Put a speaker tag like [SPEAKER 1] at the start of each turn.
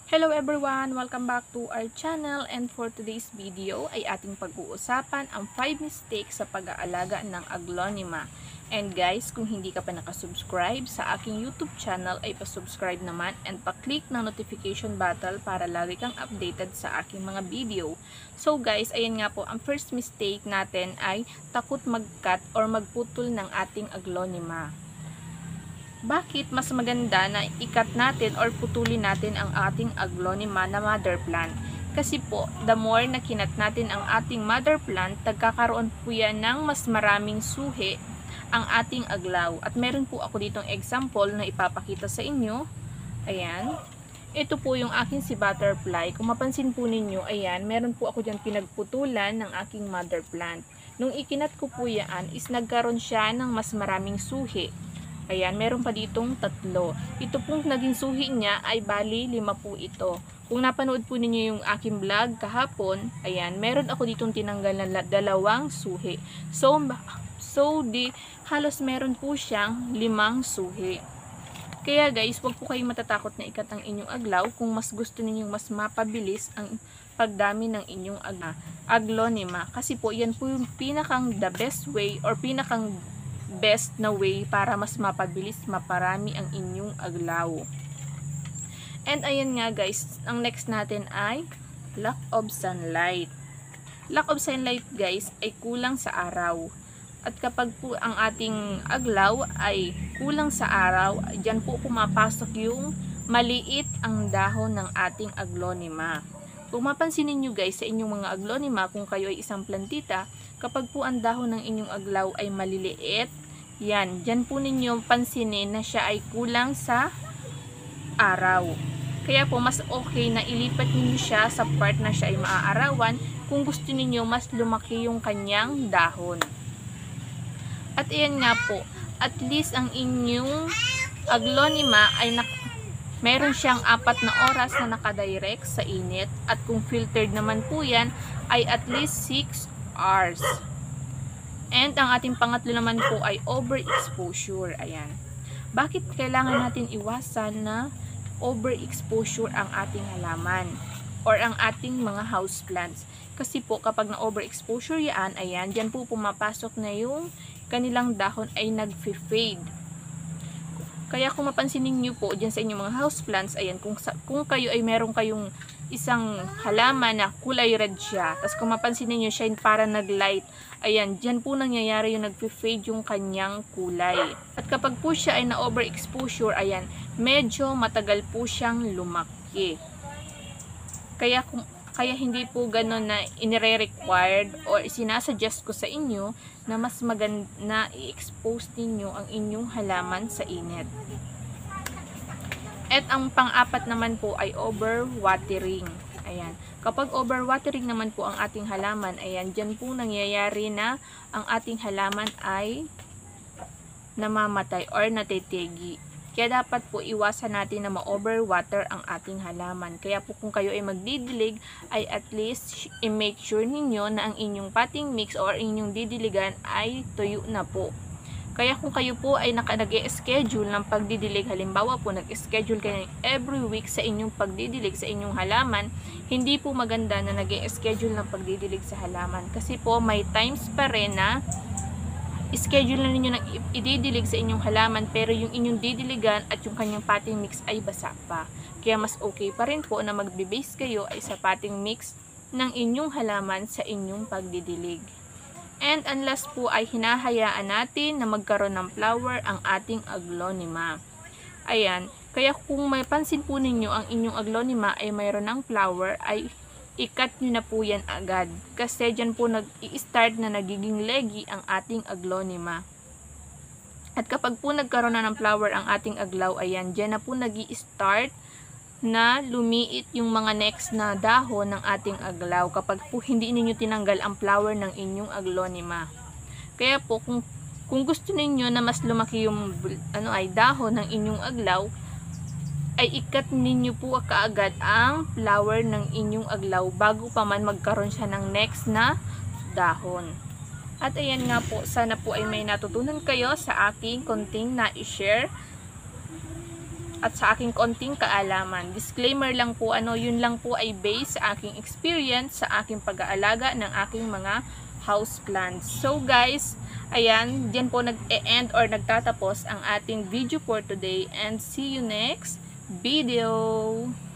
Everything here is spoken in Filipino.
[SPEAKER 1] Hello everyone! Welcome back to our channel, and for today's video ay ating pag-uusapan ang 5 mistakes sa pag-aalaga ng aglonema. And guys, kung hindi ka pa nakasubscribe sa aking YouTube channel ay pasubscribe naman and pa-click ng notification bell para lagi kang updated sa aking mga video. So guys, ayan nga po, ang first mistake natin ay takot mag-cut or magputol ng ating aglonema. Bakit mas maganda na ikat natin or putulin natin ang ating aglonema na mother plant? Kasi po, the more na kinat natin ang ating mother plant, nagkakaroon po yan ng mas maraming suhi ang ating aglaw. At meron po ako ditong example na ipapakita sa inyo. Ayan. Ito po yung aking si butterfly. Kung mapansin po ninyo, ayan, meron po ako dyan pinagputulan ng aking mother plant. Nung ikinat ko po yan, is nagkaroon siya ng mas maraming suhi. Ayan, meron pa ditong 3. Ito pong naging suhi niya ay bali 5 po ito. Kung napanood po ninyo yung aking vlog kahapon, ayan, meron ako ditong tinanggal na 2 suhi. So halos meron po siyang 5 suhi. Kaya guys, huwag po kayong matatakot na ikat ang inyong aglaw kung mas gusto ninyong mas mapabilis ang pagdami ng inyong aglonema. Kasi po, yan po yung pinakang the best way or pinakang best na way para mas mapabilis, maparami ang inyong aglaw. And ayan nga guys, ang next natin ay lack of sunlight. Lack of sunlight guys ay kulang sa araw. At kapag po ang ating aglaw ay kulang sa araw, dyan po pumapasok yung maliit ang dahon ng ating aglonema. Kung mapansin niyo guys sa inyong mga aglonema, kung kayo ay isang plantita, kapag po ang dahon ng inyong aglaw ay maliliit, yan, dyan po ninyo pansinin na siya ay kulang sa araw. Kaya po mas okay na ilipat ninyo siya sa part na siya ay maaarawan kung gusto ninyo mas lumaki yung kanyang dahon. At ayan nga po, at least ang inyong aglonema ay meron siyang 4 na oras na nakadirect sa init, at kung filtered naman po yan ay at least 6 hours. And ang ating pangatlo naman po ay overexposure. Ayan. Bakit kailangan natin iwasan na overexposure ang ating halaman or ang ating mga houseplants? Kasi po kapag na overexposure yan, ayan, dyan po pumapasok na yung kanilang dahon ay nag-fade. Kaya kung mapansin niyo po dyan sa inyong mga houseplants, ayan, kung kayo ay meron kayong isang halaman na kulay red siya, tapos kung mapansin niyo siya para nag-light, ayan, dyan po nangyayari yung nag-fade yung kanyang kulay. At kapag po siya ay na-overexposure, ayan, medyo matagal po siyang lumaki. Kaya hindi po ganun na inire-required or sinasuggest ko sa inyo na mas maganda na i-expose ninyo ang inyong halaman sa init. At ang pang-apat naman po ay overwatering. Ayan. Kapag overwatering naman po ang ating halaman, ayan, dyan po nangyayari na ang ating halaman ay namamatay or natitigi. Kaya dapat po iwasan natin na ma-overwater ang ating halaman. Kaya po kung kayo ay magdidilig, ay at least i-make sure ninyo na ang inyong potting mix or inyong didiligan ay tuyo na po. Kaya kung kayo po ay nag-schedule ng pagdidilig, halimbawa po nag-schedule kayo every week sa inyong pagdidilig sa inyong halaman, hindi po maganda na nag-schedule ng pagdidilig sa halaman. Kasi po may times pa rin na schedule na ninyo na ididilig sa inyong halaman pero yung inyong didiligan at yung kanyang potting mix ay basa pa. Kaya mas okay pa rin po na magbe-base kayo ay sa potting mix ng inyong halaman sa inyong pagdidilig. And unless po ay hinahayaan natin na magkaroon ng flower ang ating aglonema. Ayan, kaya kung may pansin po ninyo ang inyong aglonema ay mayroon ng flower, ay ikat nyo na po yan agad. Kasi dyan po nag-i-start na nagiging leggy ang ating aglonema. At kapag po nagkaroon na ng flower ang ating aglaw, ayan, dyan na po nag-i-start na lumiit yung mga next na dahon ng ating aglaw kapag po hindi ninyo tinanggal ang flower ng inyong aglonema. Kaya po kung gusto ninyo na mas lumaki yung dahon ng inyong aglaw, ay ikat ninyo po kaagad ang flower ng inyong aglaw bago pa man magkaroon siya ng next na dahon. At ayan nga po, sana po ay may natutunan kayo sa aking konting na-share. at sa aking konting kaalaman. Disclaimer lang po, yun lang po ay based sa aking experience sa aking pag-aalaga ng aking mga house plants. So guys, ayan, diyan po nag-e-end or nagtatapos ang ating video for today, and see you next video.